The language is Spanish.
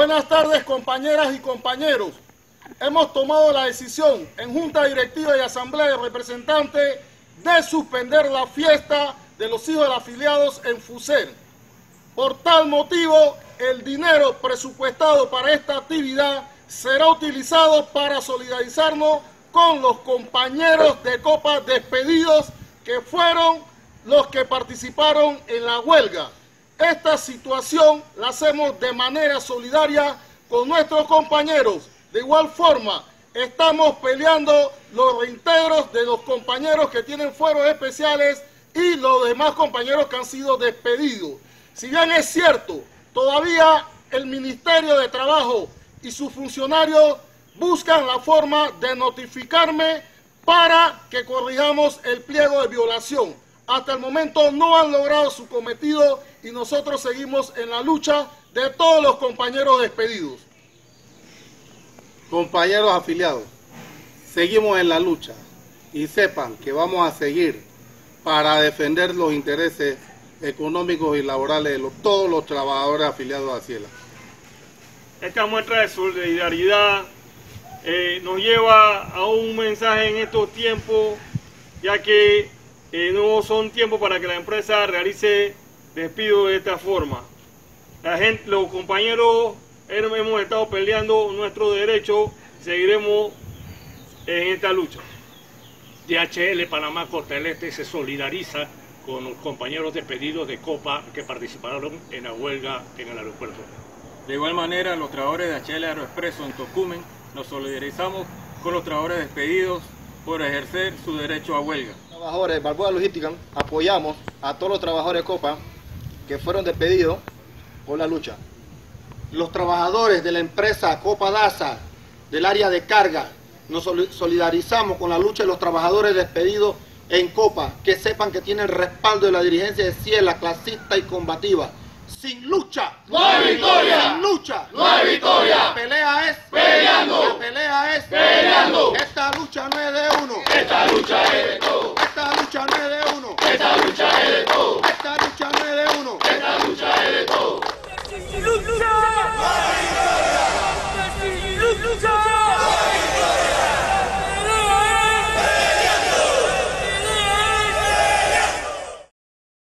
Buenas tardes, compañeras y compañeros. Hemos tomado la decisión en Junta Directiva y Asamblea de Representantes de suspender la fiesta de los hijos de los afiliados en FUSER. Por tal motivo, el dinero presupuestado para esta actividad será utilizado para solidarizarnos con los compañeros de Copa despedidos que fueron los que participaron en la huelga. Esta situación la hacemos de manera solidaria con nuestros compañeros. De igual forma, estamos peleando los reintegros de los compañeros que tienen fueros especiales y los demás compañeros que han sido despedidos. Si bien es cierto, todavía el Ministerio de Trabajo y sus funcionarios buscan la forma de notificarme para que corrijamos el pliego de violación. Hasta el momento no han logrado su cometido y nosotros seguimos en la lucha de todos los compañeros despedidos. Compañeros afiliados, seguimos en la lucha y sepan que vamos a seguir para defender los intereses económicos y laborales de todos los trabajadores afiliados a Ciela. Esta muestra de solidaridad nos lleva a un mensaje en estos tiempos, ya que no son tiempos para que la empresa realice despidos de esta forma. Los compañeros hemos estado peleando nuestros derechos y seguiremos en esta lucha. DHL Panamá Costa del Este se solidariza con los compañeros despedidos de Copa que participaron en la huelga en el aeropuerto. De igual manera, los trabajadores de HL Aeroexpreso en Tocumen nos solidarizamos con los trabajadores despedidos por ejercer su derecho a huelga. Trabajadores de Balboa Logística apoyamos a todos los trabajadores de Copa que fueron despedidos por la lucha. Los trabajadores de la empresa Copa Daza del área de carga nos solidarizamos con la lucha de los trabajadores despedidos en Copa, que sepan que tienen el respaldo de la dirigencia de Ciela, clasista y combativa. Sin lucha no hay victoria. Sin lucha no hay victoria. La pelea es peleando. La pelea es peleando. Esta lucha no es de uno. Esta lucha es de todos. Esta lucha no es de uno. Esta lucha es de todos. Esta lucha no es de uno. Esta lucha es de todos. ¡Lucha! ¡Lucha!